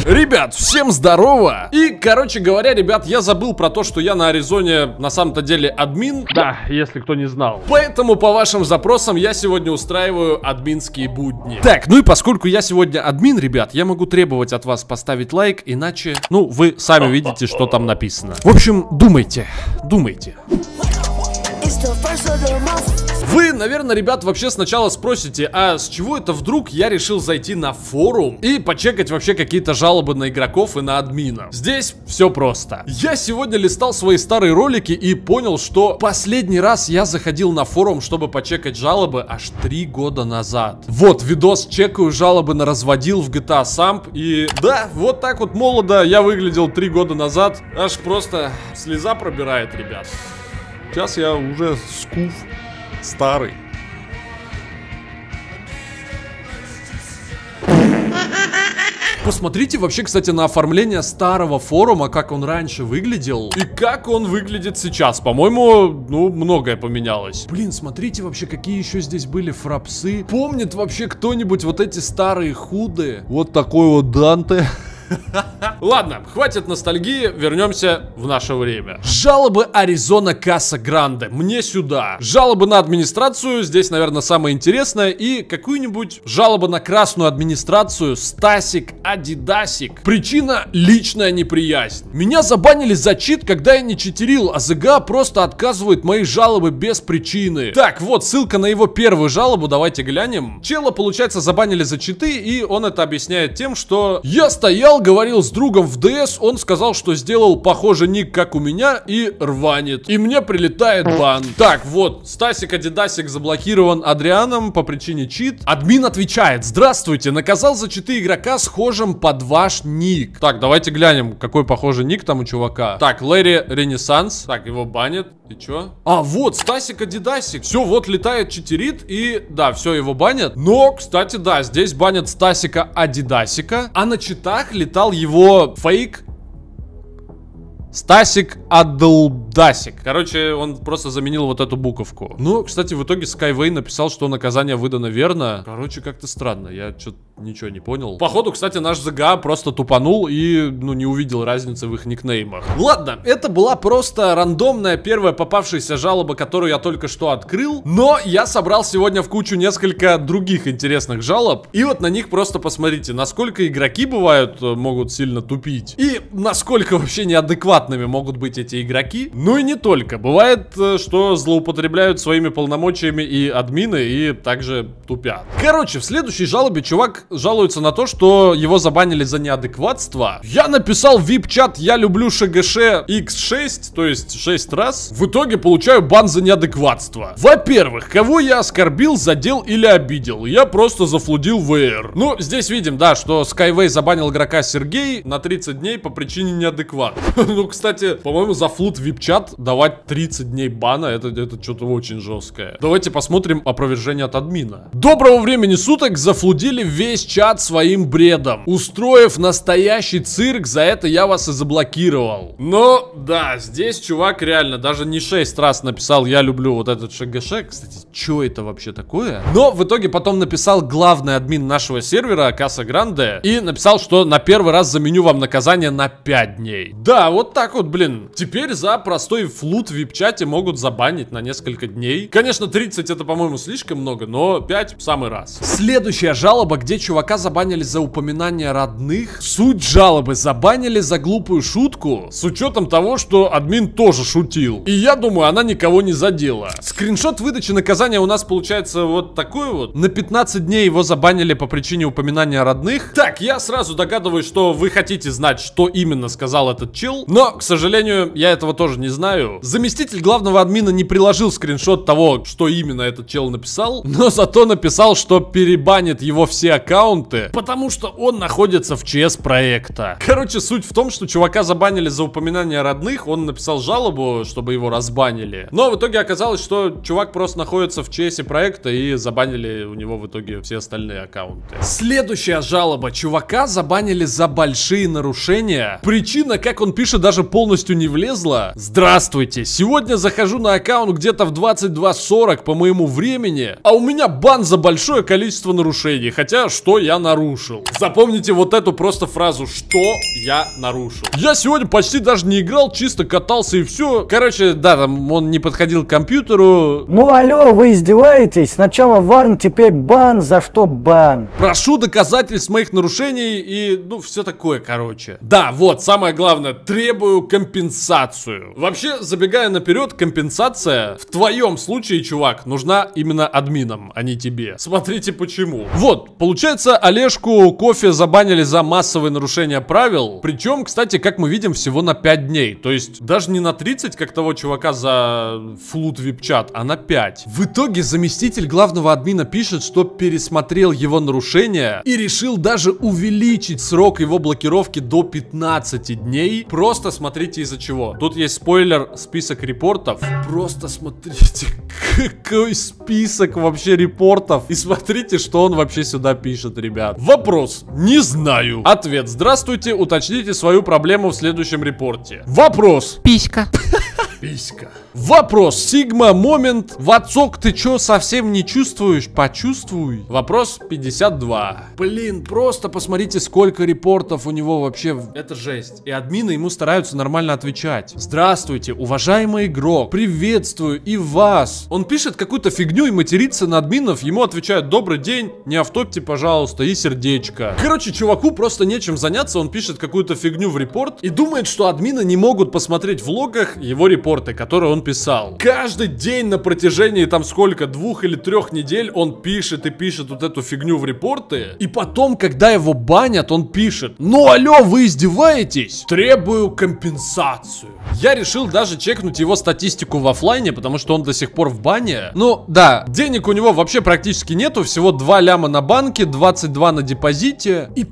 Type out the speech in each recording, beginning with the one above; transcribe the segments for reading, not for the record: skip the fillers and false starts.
Ребят, всем здорово! И, короче говоря, ребят, я забыл про то, что я на Аризоне на самом-то деле админ. Да, если кто не знал. Поэтому по вашим запросам я сегодня устраиваю админские будни. Так, ну и поскольку я сегодня админ, ребят, я могу требовать от вас поставить лайк, иначе, ну, вы сами видите, что там написано. В общем, думайте, думайте. Вы, наверное, ребят, вообще сначала спросите, а с чего это вдруг я решил зайти на форум и почекать вообще какие-то жалобы на игроков и на админов? Здесь все просто. Я сегодня листал свои старые ролики и понял, что последний раз я заходил на форум, чтобы почекать жалобы, аж 3 года назад. Вот, видос «Чекаю жалобы на разводил в GTA Samp». И да, вот так вот молодо я выглядел 3 года назад. Аж просто слеза пробирает, ребят. Сейчас я уже скуф. Старый. Посмотрите вообще, кстати, на оформление старого форума, как он раньше выглядел и как он выглядит сейчас. По-моему, ну, многое поменялось. Блин, смотрите вообще, какие еще здесь были фрапсы. Помнит вообще кто-нибудь вот эти старые худы? Вот такой вот Данте. Ладно, хватит ностальгии, вернемся в наше время. Жалобы Аризона Каса Гранде. Мне сюда. Жалобы на администрацию, здесь, наверное, самое интересное. И какую-нибудь жалобу на красную администрацию. Стасик, Адидасик. Причина — личная неприязнь. Меня забанили за чит, когда я не читерил, а ЗГА просто отказывает мои жалобы без причины. Так, вот ссылка на его первую жалобу, давайте глянем. Чела, получается, забанили за читы, и он это объясняет тем, что я стоял, говорил с другом в ДС, он сказал, что сделал похожий ник, как у меня, и рванет. И мне прилетает бан. Так, вот, Стасик Адидасик заблокирован Адрианом по причине чит. Админ отвечает: здравствуйте, наказал за читы игрока схожим под ваш ник. Так, давайте глянем, какой похожий ник там у чувака. Так, Лэри Ренессанс. Так, его банят. И чё? А, вот, Стасик Адидасик. Все, вот летает, читерит, и да, все, его банят. Но, кстати, да, здесь банят Стасика Адидасика, а на читах летал его фейк Стасик Адалдасик. Короче, он просто заменил вот эту буковку. Ну, кстати, в итоге Skyway написал, что наказание выдано верно. Короче, как-то странно. Я что-то ничего не понял. Походу, кстати, наш ЗГА просто тупанул и, ну, не увидел разницы в их никнеймах. Ладно, это была просто рандомная первая попавшаяся жалоба, которую я только что открыл. Но я собрал сегодня в кучу несколько других интересных жалоб. И вот на них просто посмотрите, насколько игроки бывают, могут сильно тупить. И насколько вообще неадекватными могут быть эти игроки. Ну и не только. Бывает, что злоупотребляют своими полномочиями и админы, и также тупят. Короче, в следующей жалобе чувак жалуется на то, что его забанили за неадекватство. Я написал в VIP-чат «Я люблю ШГШ X6», то есть 6 раз. В итоге получаю бан за неадекватство. Во-первых, кого я оскорбил, задел или обидел? Я просто зафлудил ВР. Ну, здесь видим, да, что Skyway забанил игрока Сергей на 30 дней по причине неадеквата. Ну, кстати, по-моему, за флут в VIP-чат давать 30 дней бана, это что-то очень жесткое. Давайте посмотрим опровержение от админа. Доброго времени суток, зафлудили весь чат своим бредом, устроив настоящий цирк, за это я вас и заблокировал. Но, да, здесь чувак реально даже не 6 раз написал «Я люблю вот этот ШГШ». Кстати, что это вообще такое? Но в итоге потом написал главный админ нашего сервера, Каса Гранде, и написал, что на первый раз заменю вам наказание на 5 дней. Да, вот так вот, блин. Теперь за простой флут в VIP-чате могут забанить на несколько дней. Конечно, 30 это, по-моему, слишком много, но 5 в самый раз. Следующая жалоба, где чувака забанили за упоминание родных. Суть жалобы: забанили за глупую шутку, с учетом того, что админ тоже шутил. И я думаю, она никого не задела. Скриншот выдачи наказания у нас получается вот такой вот. На 15 дней его забанили по причине упоминания родных. Так, я сразу догадываюсь, что вы хотите знать, что именно сказал этот чел. Но, к сожалению, я этого тоже не знаю. Заместитель главного админа не приложил скриншот того, что именно этот чел написал, но зато написал, что перебанит его все аккаунты, потому что он находится в ЧС проекта. Короче, суть в том, что чувака забанили за упоминание родных, он написал жалобу, чтобы его разбанили. Но в итоге оказалось, что чувак просто находится в ЧС проекта и забанили у него в итоге все остальные аккаунты. Следующая жалоба. Чувака забанили за большие нарушения. Причина, как он пишет, даже полностью не влезла. Здравствуйте. Здравствуйте! Сегодня захожу на аккаунт где-то в 22:40 по моему времени, а у меня бан за большое количество нарушений. Хотя, что я нарушил? Запомните вот эту просто фразу, что я нарушил. Я сегодня почти даже не играл, чисто катался и все. Короче, да, там он не подходил к компьютеру. Ну алло, вы издеваетесь? Сначала варн, теперь бан, за что бан? Прошу доказательств моих нарушений и, ну, все такое, короче. Да, вот, самое главное, требую компенсацию. Вообще, забегая наперед, компенсация в твоем случае, чувак, нужна именно админам, а не тебе. Смотрите почему. Вот, получается, Олежку Кофе забанили за массовые нарушения правил. Причем, кстати, как мы видим, всего на 5 дней. То есть, даже не на 30, как того чувака за флут вип-чат, а на 5. В итоге, заместитель главного админа пишет, что пересмотрел его нарушения и решил даже увеличить срок его блокировки до 15 дней. Просто смотрите из-за чего. Тут есть спойлер, список репортов. Просто смотрите, какой список вообще репортов. И смотрите, что он вообще сюда пишет, ребят. Вопрос: не знаю. Ответ: здравствуйте, уточните свою проблему в следующем репорте. Вопрос: писька. писька. Вопрос: Сигма, момент. Ватсок, ты чё, совсем не чувствуешь? Почувствуй. Вопрос 52. Блин, просто посмотрите, сколько репортов у него вообще. Это жесть. И админы ему стараются нормально отвечать. Здравствуйте, уважаемый игрок. Приветствую и вас. Он пишет какую-то фигню и матерится на админов. Ему отвечают: добрый день, не автопьте, пожалуйста, и сердечко. Короче, чуваку просто нечем заняться. Он пишет какую-то фигню в репорт и думает, что админы не могут посмотреть в логах его репорты, которые он писал. Каждый день на протяжении там сколько, 2 или 3 недель он пишет и пишет вот эту фигню в репорты. И потом, когда его банят, он пишет: ну алло, вы издеваетесь? Требую компенсацию. Я решил даже чекнуть его статистику в офлайне, потому что он до сих пор в бане. Ну да, денег у него вообще практически нету. Всего 2 ляма на банке, 22 на депозите и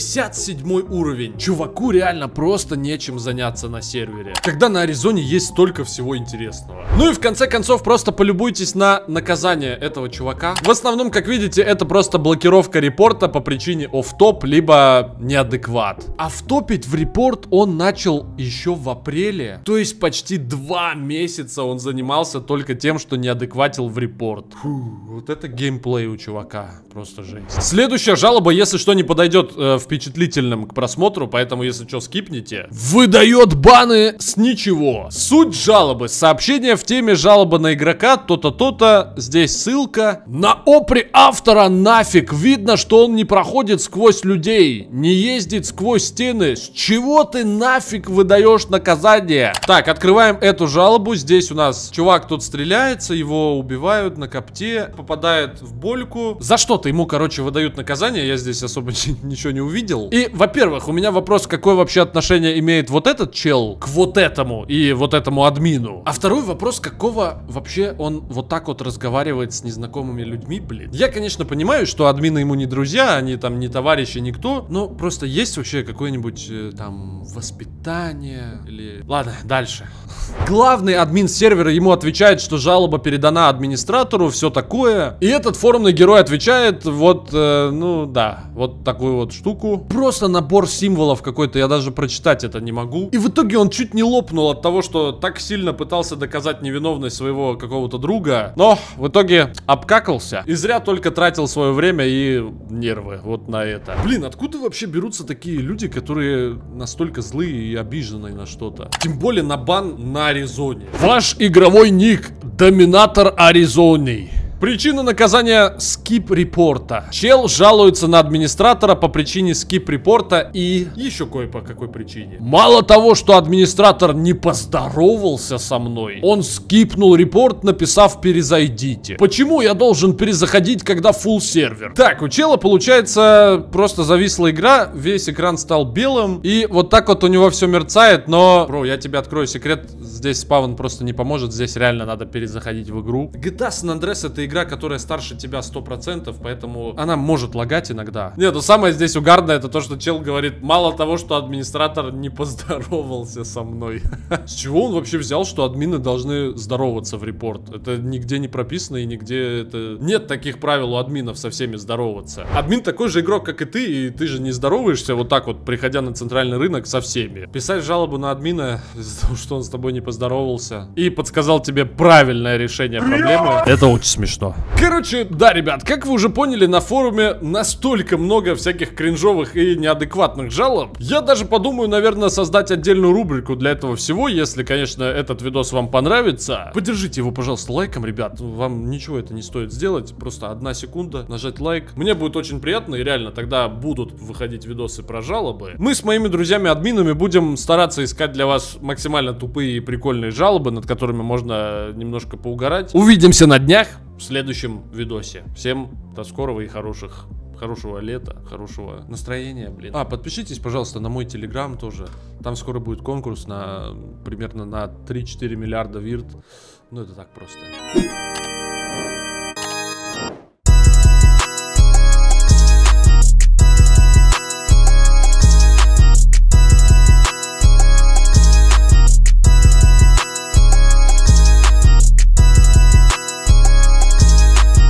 57 уровень. Чуваку реально просто нечем заняться на сервере, когда на Аризоне есть столько всего интересного. Ну и в конце концов, просто полюбуйтесь на наказание этого чувака. В основном, как видите, это просто блокировка репорта по причине офф-топ, либо неадекват. Офф-топить в репорт он начал еще в апреле. То есть почти 2 месяца он занимался только тем, что неадекватил в репорт. Фу, вот это геймплей у чувака. Просто жесть. Следующая жалоба, если что, не подойдет впечатлительным к просмотру, поэтому, если что, скипните. Выдает баны с ничего. Суть жалобы: сообщение в теме жалоба на игрока, то-то, то-то. Здесь ссылка. На опре автора нафиг. Видно, что он не проходит сквозь людей, не ездит сквозь стены. С чего ты нафиг выдаешь наказание? Так, открываем эту жалобу. Здесь у нас чувак тут стреляется, его убивают на копте, попадает в больку. За что-то ему, короче, выдают наказание. Я здесь особо ничего не увидел. И, во-первых, у меня вопрос: какое вообще отношение имеет вот этот чел к вот этому и вот этому админу? А второй вопрос: какого вообще он вот так вот разговаривает с незнакомыми людьми, блин? Я, конечно, понимаю, что админы ему не друзья, они там не товарищи, никто, но просто есть вообще какое-нибудь там воспитание или... Ладно, дальше. Главный админ сервера ему отвечает, что жалоба передана администратору, все такое. И этот форумный герой отвечает вот, ну да, вот такую вот штуку. Просто набор символов какой-то, я даже прочитать это не могу. И в итоге он чуть не лопнул от того, что так сильно пытался доказать невиновность своего какого-то друга, но в итоге обкакался. И зря только тратил свое время и нервы вот на это. Блин, откуда вообще берутся такие люди, которые настолько злые и обиженные на что-то? Тем более на бан на Аризоне. Ваш игровой ник: Доминатор Аризоны. Причина наказания: скип репорта. Чел жалуется на администратора по причине скип репорта и еще кое по какой причине. Мало того, что администратор не поздоровался со мной, он скипнул репорт, написав: перезайдите. Почему я должен перезаходить, когда full сервер? Так, у чела, получается, просто зависла игра, весь экран стал белым, и вот так вот у него все мерцает, но... Бро, я тебе открою секрет, здесь спавн просто не поможет, здесь реально надо перезаходить в игру. GTA San Andreas — это игра, которая старше тебя 100%, поэтому она может лагать иногда. Нет, ну самое здесь угарное, это то, что чел говорит, мало того, что администратор не поздоровался со мной. С чего он вообще взял, что админы должны здороваться в репорт? Это нигде не прописано и нигде это... Нет таких правил у админов со всеми здороваться. Админ такой же игрок, как и ты же не здороваешься вот так вот, приходя на центральный рынок со всеми. Писать жалобу на админа из-за того, что он с тобой не поздоровался и подсказал тебе правильное решение проблемы. Это очень смешно. Короче, да, ребят, как вы уже поняли, на форуме настолько много всяких кринжовых и неадекватных жалоб. Я даже подумаю, наверное, создать отдельную рубрику для этого всего, если, конечно, этот видос вам понравится. Поддержите его, пожалуйста, лайком, ребят. Вам ничего это не стоит сделать. Просто 1 секунда, нажать лайк. Мне будет очень приятно, и реально тогда будут выходить видосы про жалобы. Мы с моими друзьями-админами будем стараться искать для вас максимально тупые и прикольные жалобы, над которыми можно немножко поугарать. Увидимся на днях в следующем видосе. Всем до скорого и хорошего лета, хорошего настроения, блин. Подпишитесь, пожалуйста, на мой телеграм тоже. Там скоро будет конкурс на примерно на 3-4 миллиарда вирт. Ну, это так просто.